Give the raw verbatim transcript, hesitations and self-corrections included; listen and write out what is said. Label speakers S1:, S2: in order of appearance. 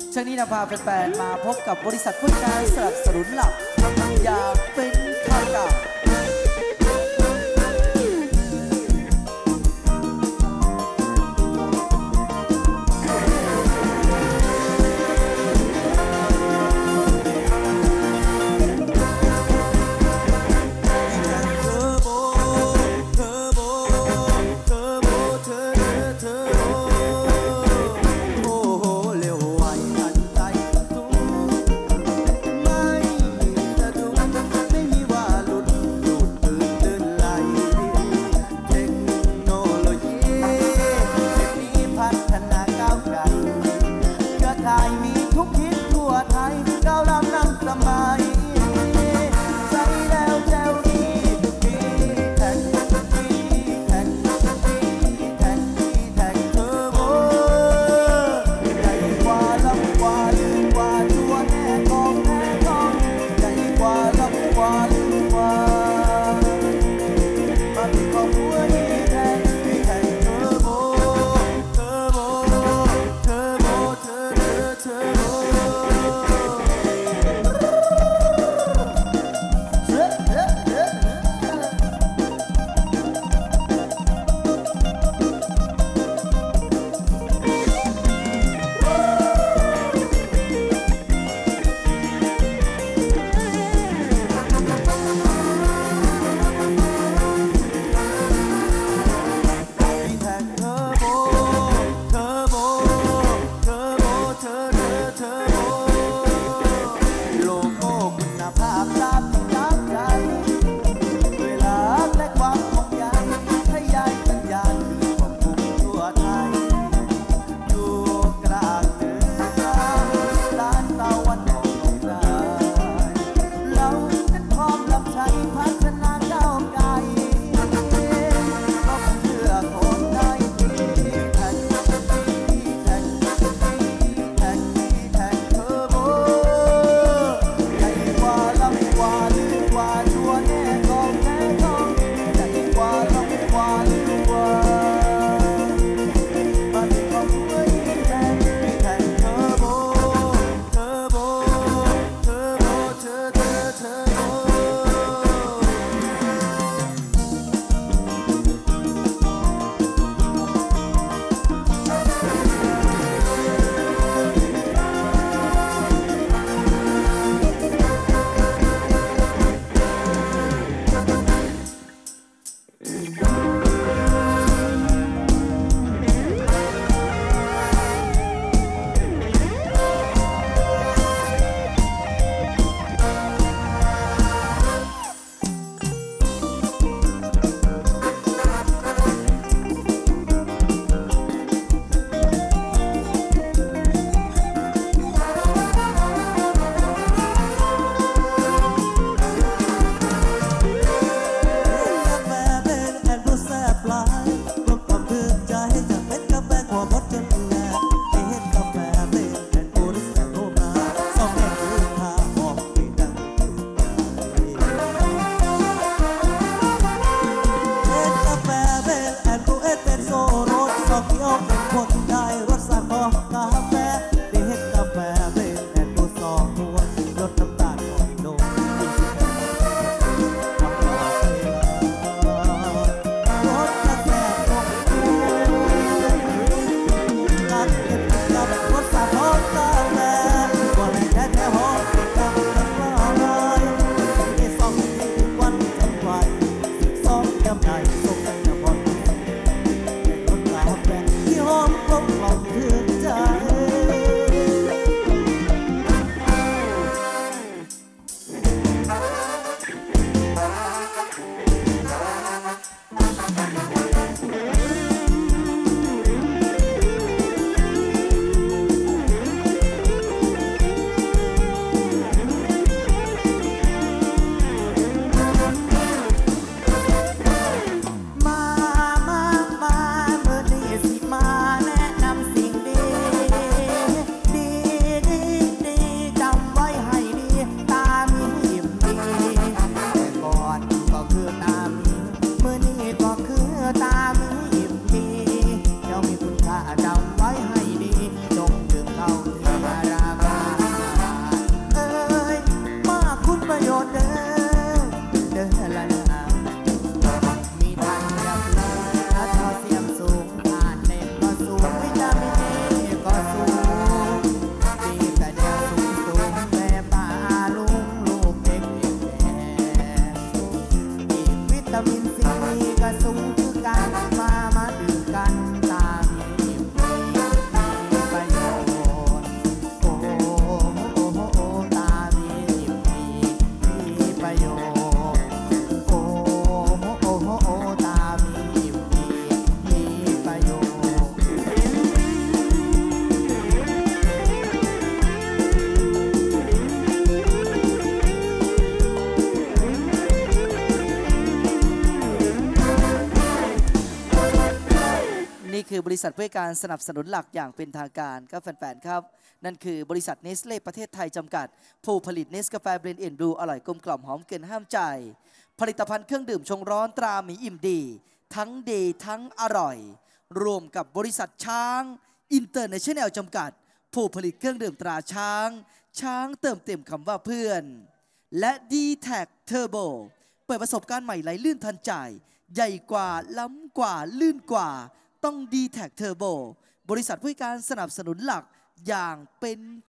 S1: ช่วงนี้นำพาแฟนๆมาพบกับบริษัทผู้การสนับสนุนหลักอยากเป็นข้ากับอบริษัทผู้ให้การสนับสนุนหลักอย่างเป็นทางการครับแฟนๆครับนั่นคือบริษัทเนสเล่ประเทศไทยจำกัดผู้ผลิตเนสกาแฟเบรนด์เอ็นบลูอร่อยกลมกล่อมหอมเกินห้ามใจผลิตภัณฑ์เครื่องดื่มชงร้อนตราหมีอิ่มดีทั้งดีทั้งอร่อยรวมกับบริษัทช้างอินเตอร์เนชั่นแนลจำกัดผู้ผลิตเครื่องดื่มตราช้างช้างเติมเต็มคำว่าเพื่อนและ ดี แท็ก Turbo เปิดประสบการณ์ใหม่ไหลลื่นทันใจใหญ่กว่าล้ำกว่าลื่นกว่าต้อง ดี แท็ก Turbo บริษัทผู้ให้การสนับสนุนหลักอย่างเป็น